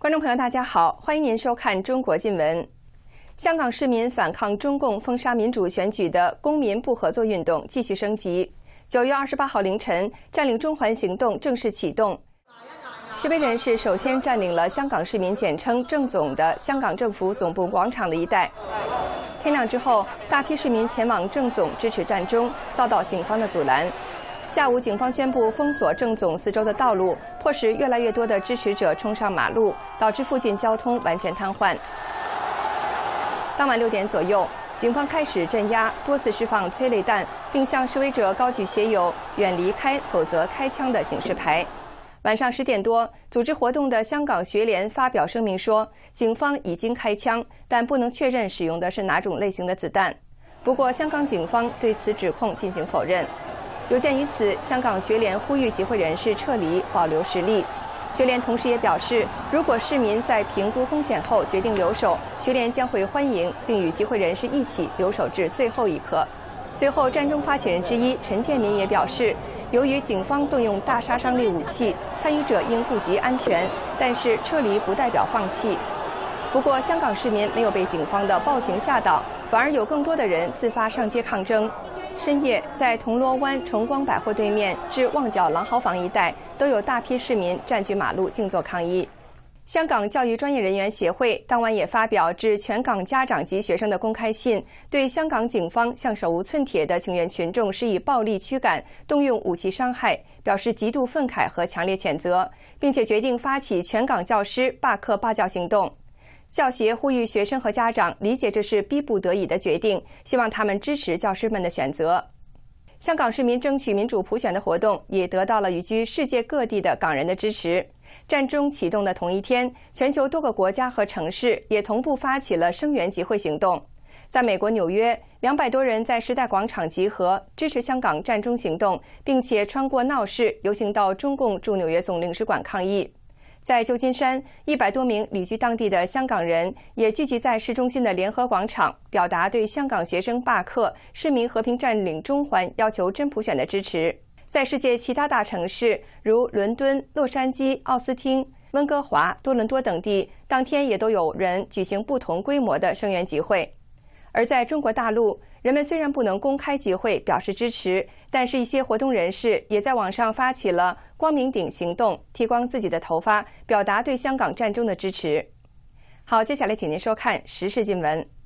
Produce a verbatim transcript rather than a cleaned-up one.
观众朋友，大家好，欢迎您收看《中国新闻》。香港市民反抗中共封杀民主选举的公民不合作运动继续升级。九月二十八号凌晨，占领中环行动正式启动。示威人士首先占领了香港市民简称郑总的香港政府总部广场的一带。天亮之后，大批市民前往郑总支持战中，遭到警方的阻拦。 下午，警方宣布封锁郑总四周的道路，迫使越来越多的支持者冲上马路，导致附近交通完全瘫痪。当晚六点左右，警方开始镇压，多次释放催泪弹，并向示威者高举写有“远离开，否则开枪”的警示牌。晚上十点多，组织活动的香港学联发表声明说，警方已经开枪，但不能确认使用的是哪种类型的子弹。不过，香港警方对此指控进行否认。 有鉴于此，香港学联呼吁集会人士撤离，保留实力。学联同时也表示，如果市民在评估风险后决定留守，学联将会欢迎，并与集会人士一起留守至最后一刻。随后，战中发起人之一陈建民也表示，由于警方动用大杀伤力武器，参与者应顾及安全，但是撤离不代表放弃。 不过，香港市民没有被警方的暴行吓倒，反而有更多的人自发上街抗争。深夜，在铜锣湾崇光百货对面至旺角朗豪坊一带，都有大批市民占据马路静坐抗议。香港教育专业人员协会当晚也发表致全港家长及学生的公开信，对香港警方向手无寸铁的请愿群众施以暴力驱赶、动用武器伤害，表示极度愤慨和强烈谴责，并且决定发起全港教师罢课罢教行动。 教协呼吁学生和家长理解这是逼不得已的决定，希望他们支持教师们的选择。香港市民争取民主普选的活动也得到了移居世界各地的港人的支持。战中启动的同一天，全球多个国家和城市也同步发起了声援集会行动。在美国纽约，两百多人在时代广场集合，支持香港战中行动，并且穿过闹市游行到中共驻纽约总领事馆抗议。 在旧金山，一百多名旅居当地的香港人也聚集在市中心的联合广场，表达对香港学生罢课、市民和平占领中环、要求真普选的支持。在世界其他大城市，如伦敦、洛杉矶、奥斯汀、温哥华、多伦多等地，当天也都有人举行不同规模的声援集会。 而在中国大陆，人们虽然不能公开集会表示支持，但是一些活动人士也在网上发起了“光明顶”行动，剃光自己的头发，表达对香港战争的支持。好，接下来请您收看时事新闻。